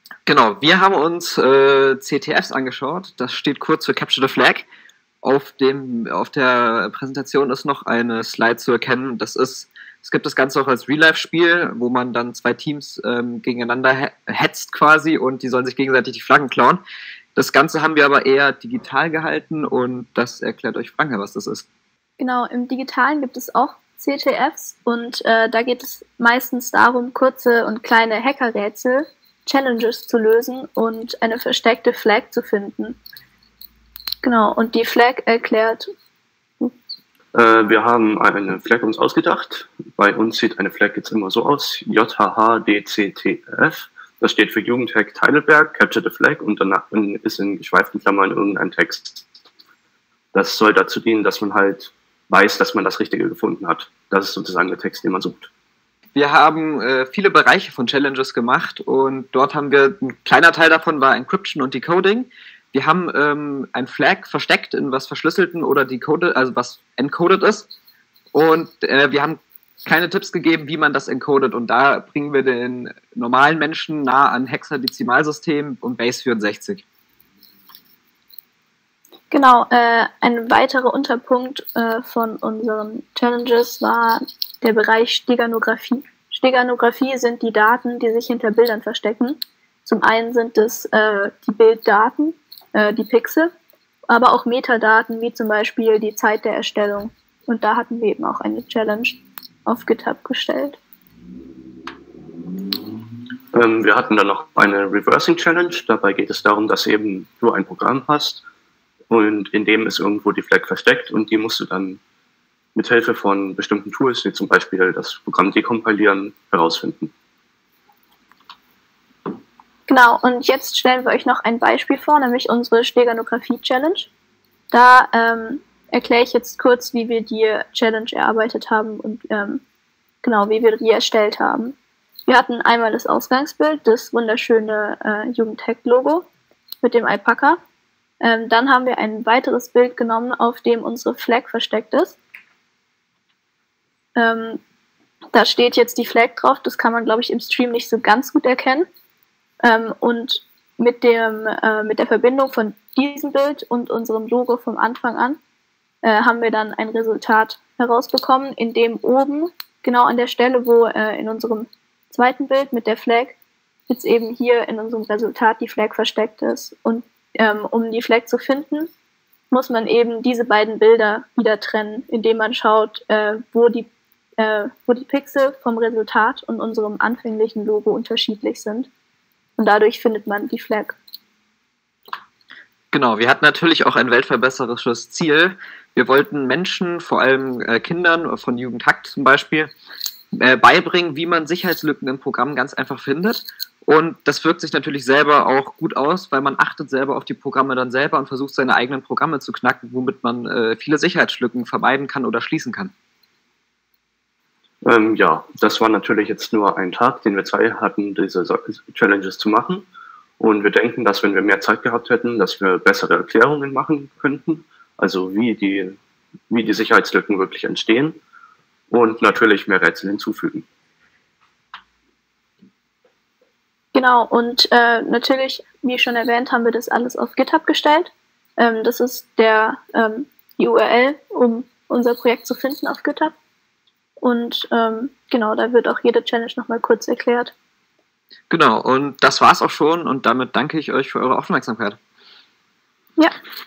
Genau, wir haben uns CTFs angeschaut. Das steht kurz für Capture the Flag. Auf der Präsentation ist noch eine Slide zu erkennen. Es gibt das Ganze auch als Real-Life-Spiel, wo man dann zwei Teams gegeneinander hetzt quasi und die sollen sich gegenseitig die Flaggen klauen. Das Ganze haben wir aber eher digital gehalten und das erklärt euch Franka, was das ist. Genau, im Digitalen gibt es auch CTFs und da geht es meistens darum, kurze und kleine Hackerrätsel, Challenges zu lösen und eine versteckte Flag zu finden. Genau, und die Flag erklärt. Wir haben eine Flag uns ausgedacht. Bei uns sieht eine Flag jetzt immer so aus: JHHDCTF. Das steht für Jugendhack Heidelberg, Capture the Flag, und danach ist in geschweiften Klammern irgendein Text. Das soll dazu dienen, dass man halt weiß, dass man das Richtige gefunden hat. Das ist sozusagen der Text, den man sucht. Wir haben viele Bereiche von Challenges gemacht und dort haben wir, ein kleiner Teil davon war Encryption und Decoding. Wir haben ein Flag versteckt in was Verschlüsselten oder decoded, also was encoded ist. Und wir haben keine Tipps gegeben, wie man das encodet. Und da bringen wir den normalen Menschen nah an Hexadezimalsystem und Base 64. Genau, ein weiterer Unterpunkt von unseren Challenges war der Bereich Steganographie. Steganographie sind die Daten, die sich hinter Bildern verstecken. Zum einen sind es die Bilddaten, die Pixel, aber auch Metadaten, wie zum Beispiel die Zeit der Erstellung. Und da hatten wir eben auch eine Challenge auf GitHub gestellt. Wir hatten dann noch eine Reversing Challenge. Dabei geht es darum, dass eben du ein Programm hast und in dem ist irgendwo die Flag versteckt und die musst du dann mit Hilfe von bestimmten Tools, wie zum Beispiel das Programm dekompilieren, herausfinden. Genau, und jetzt stellen wir euch noch ein Beispiel vor, nämlich unsere Steganographie-Challenge. Da erkläre ich jetzt kurz, wie wir die Challenge erarbeitet haben und genau, wie wir die erstellt haben. Wir hatten einmal das Ausgangsbild, das wunderschöne Jugendhack-Logo mit dem Alpaka. Dann haben wir ein weiteres Bild genommen, auf dem unsere Flag versteckt ist. Da steht jetzt die Flag drauf, das kann man, glaube ich, im Stream nicht so ganz gut erkennen. Und mit der Verbindung von diesem Bild und unserem Logo vom Anfang an haben wir dann ein Resultat herausbekommen, in dem oben, genau an der Stelle, wo in unserem zweiten Bild mit der Flag, jetzt eben hier in unserem Resultat die Flag versteckt ist. Und um die Flag zu finden, muss man eben diese beiden Bilder wieder trennen, indem man schaut, wo die Pixel vom Resultat und unserem anfänglichen Logo unterschiedlich sind. Und dadurch findet man die Flag. Genau, wir hatten natürlich auch ein weltverbesserisches Ziel. Wir wollten Menschen, vor allem Kindern von Jugendhack zum Beispiel, beibringen, wie man Sicherheitslücken im Programm ganz einfach findet. Und das wirkt sich natürlich selber auch gut aus, weil man achtet selber auf die Programme dann selber und versucht, seine eigenen Programme zu knacken, womit man viele Sicherheitslücken vermeiden kann oder schließen kann. Ja, das war natürlich jetzt nur ein Tag, den wir zwei hatten, diese Challenges zu machen. Und wir denken, dass wenn wir mehr Zeit gehabt hätten, dass wir bessere Erklärungen machen könnten, also wie die Sicherheitslücken wirklich entstehen und natürlich mehr Rätsel hinzufügen. Genau, und natürlich, wie schon erwähnt, haben wir das alles auf GitHub gestellt. Das ist die URL, um unser Projekt zu finden auf GitHub. Und genau, da wird auch jede Challenge nochmal kurz erklärt. Genau, und das war's auch schon und damit danke ich euch für eure Aufmerksamkeit. Ja.